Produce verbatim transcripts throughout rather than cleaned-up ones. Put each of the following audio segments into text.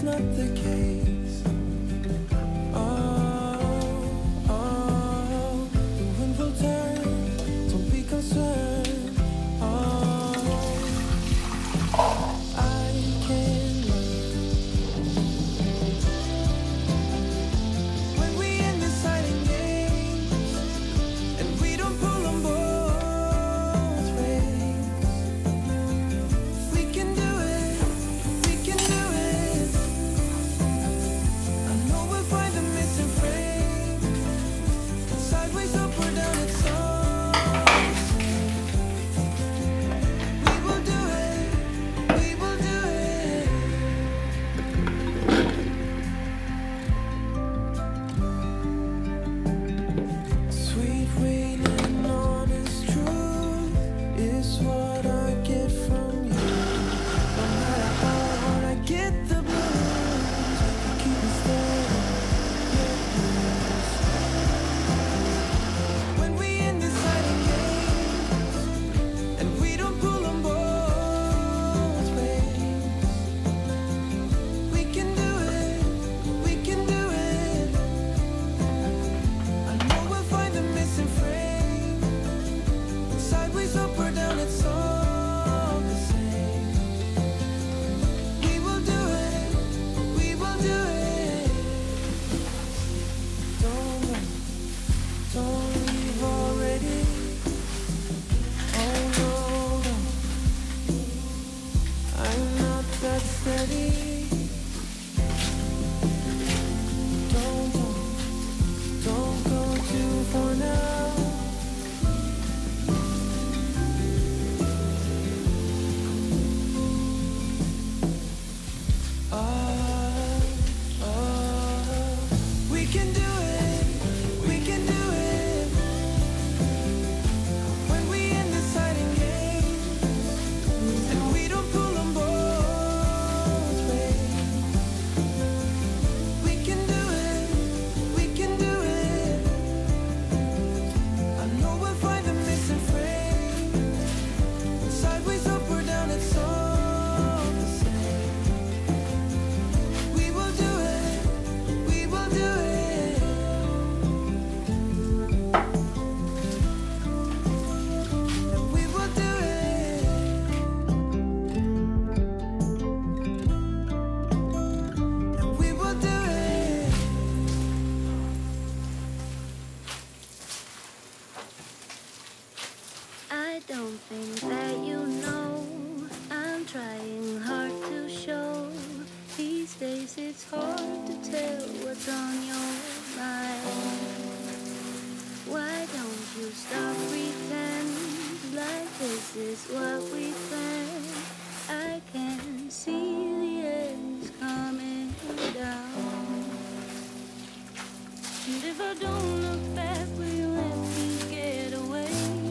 not the case. Oh, oh, the wind will turn, don't be concerned. Oh, I can learn when we end this hiding games and we don't pull on both ways. We can do it, we can do it. I know we'll find the missing frame. Sideways, up or down, it's all the same. We will do it, we will do it. Sweet waiting, honest truth is what I get from you. No matter how hard I get the blues, you keep me steady, yet loose. When we end this hiding games and we don't pull on both ways, we can do it, we can do it. I know we'll find the missing frame. Sideways, up or down, it's all the same. We will do it, we will do it. Don't run, don't leave already. Oh no, no, I'm not that steady. Don't, don't, don't go too far now. Ah, ah, we can do it, we can do it. When we end this hiding game and we don't pull on both ways, we can do it, we can do it. I know we'll find the missing frame. Sideways, up or down, it's all the same. We will do it, we will do it. And we will do it. And we will do it. I don't think that you know I'm trying hard to show. These days it's hard to tell what's on your mind. Why don't you stop pretend like this is what we planned? I can see the end's coming down. And if I don't look back, will you let me get away?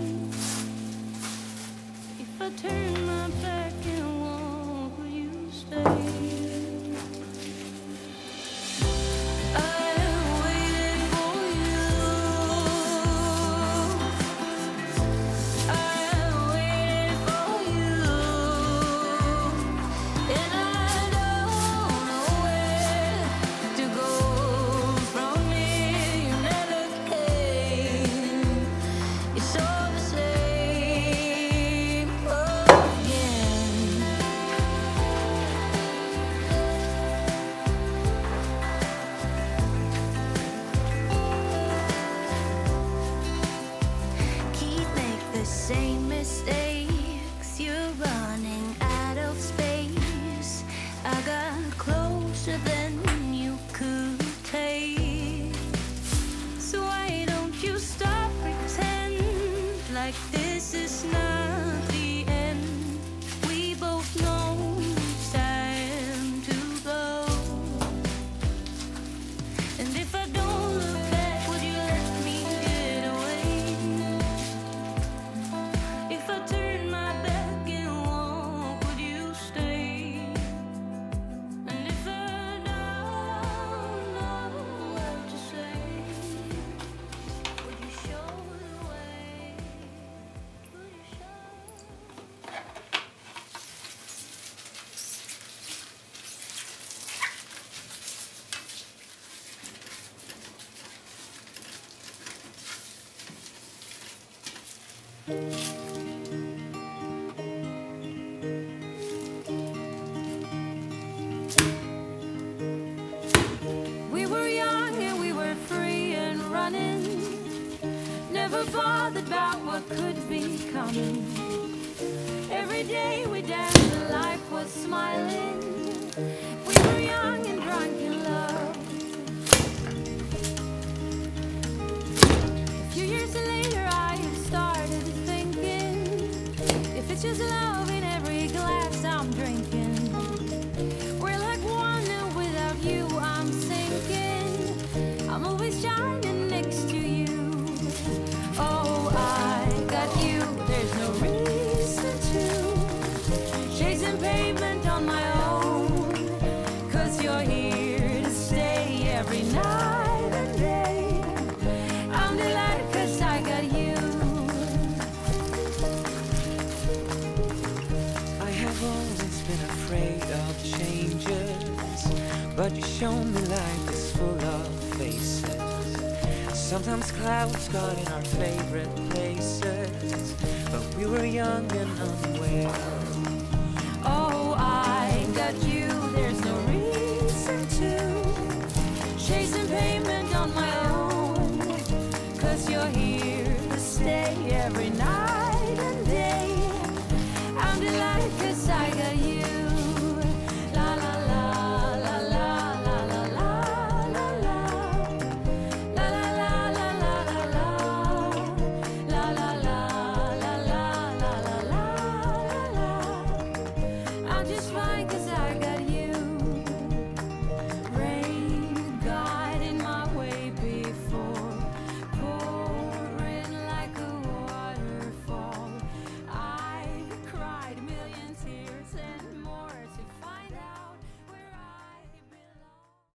If I turn my back and walk, will you stay? I am waiting for you. I am waiting for you. And I don't know where to go from here. You never We were young and we were free and running, never bothered about what could be coming. Every day we danced and life was smiling. We were young and drunk in love. A few years later I started thinking, if it's just love in every glass I'm drinking, we're like one and without you I'm sinking. I'm always shining next to you. Oh, I got you, there's no reason to chasing pavement on my own, 'cause you're here to stay every night and day. I'm delighted 'cause I got you. I have always been afraid of changes, but you show me life is full of faces. Sometimes clouds got in our favorite places, but we were young and unaware. Oh, I got you.